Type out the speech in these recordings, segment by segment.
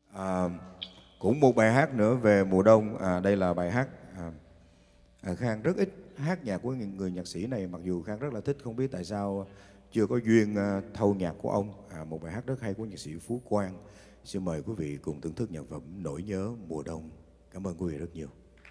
À, cũng một bài hát nữa về mùa đông. Đây là bài hát Khang rất ít hát nhạc của người nhạc sĩ này, mặc dù Khang rất là thích, không biết tại sao chưa có duyên thâu nhạc của ông. Một bài hát rất hay của nhạc sĩ Phú Quang. Xin mời quý vị cùng thưởng thức nhạc phẩm Nỗi nhớ mùa đông. Cảm ơn quý vị rất nhiều.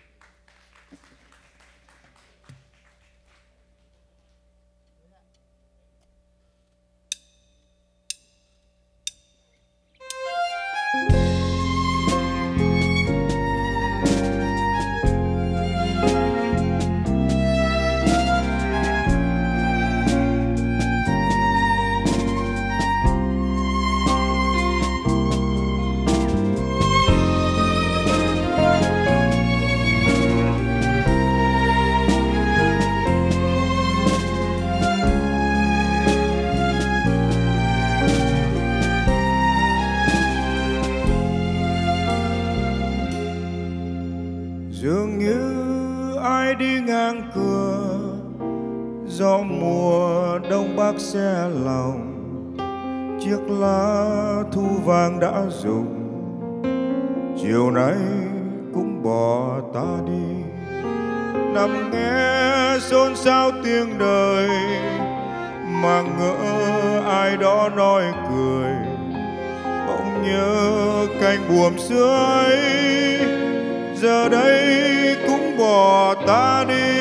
Dường như ai đi ngang cửa, gió mùa đông bắc xe lòng, chiếc lá thu vàng đã rụng, chiều nay cũng bỏ ta đi. Nằm nghe xôn xao tiếng đời, mà ngỡ ai đó nói cười, bỗng nhớ cánh buồm xưa ấy, giờ đây cũng bỏ ta đi.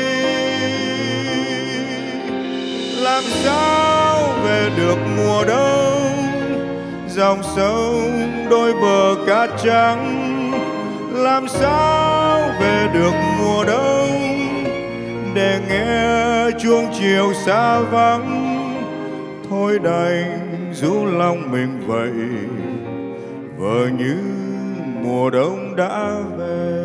Làm sao về được mùa đông, dòng sông đôi bờ cát trắng. Làm sao về được mùa đông, để nghe chuông chiều xa vắng. Thôi đành rũ lòng mình vậy, vờ như mùa đông đã về.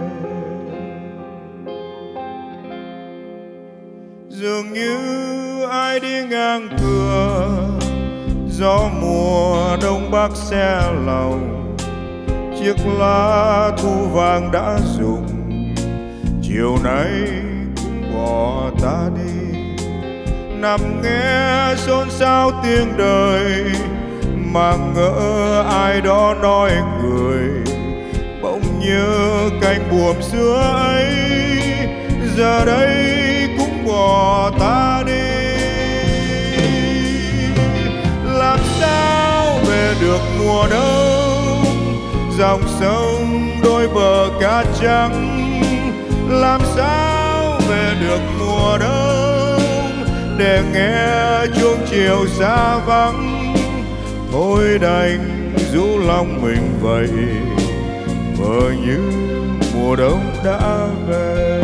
Dường như ai đi ngang cửa, gió mùa đông bắc xe lòng, chiếc lá thu vàng đã rụng, chiều nay cũng bỏ ta đi. Nằm nghe xôn xao tiếng đời, mà ngỡ ai đó nói cười, bỗng nhớ cánh buồm xưa ấy, giờ đây cũng bỏ ta đi. Làm sao về được mùa đông, dòng sông đôi bờ cát trắng. Làm sao về được mùa đông, để nghe chuông chiều xa vắng. Thôi đành rũ lòng mình vậy, vờ như mùa đông đã về.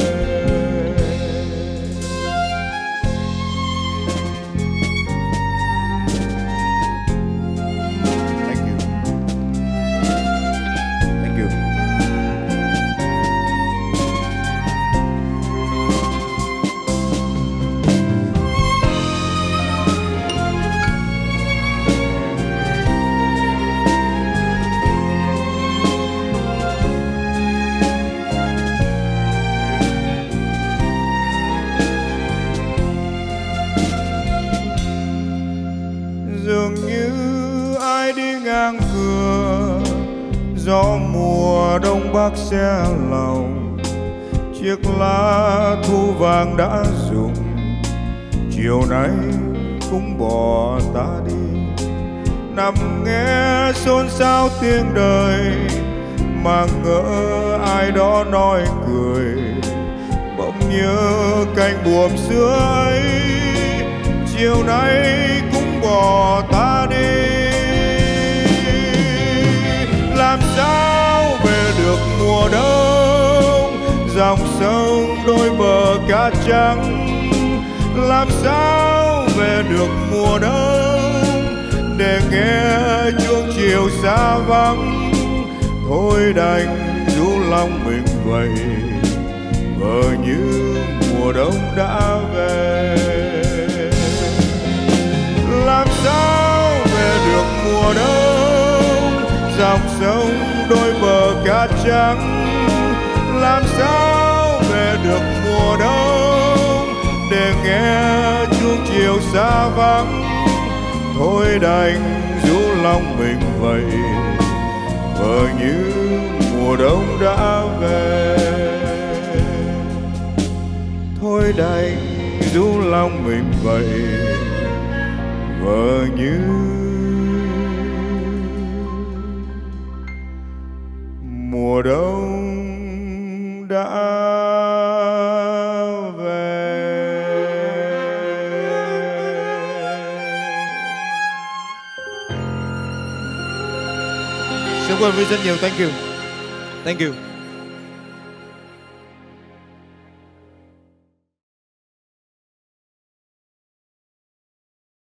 Dường như ai đi ngang cửa, gió mùa đông bắc xe lòng, chiếc lá thu vàng đã rụng, chiều nay cũng bỏ ta đi. Nằm nghe xôn xao tiếng đời, mà ngỡ ai đó nói cười, bỗng nhớ cánh buồm xưa ấy, chiều nay cũng bỏ ta đi. Làm sao về được mùa đông, dòng sông đôi bờ cát trắng. Làm sao về được mùa đông, để nghe chuông chiều xa vắng. Thôi đành rũ lòng mình vậy, vờ như mùa đông đã về. Làm sao về được mùa đông, dòng sông đôi bờ cát trắng. Làm sao về được mùa đông, để nghe chuông chiều xa vắng. Thôi đành rũ lòng mình vậy, vờ trong mình vậy, vờ như mùa đông đã về. Xin cảm ơn rất nhiều, thank you.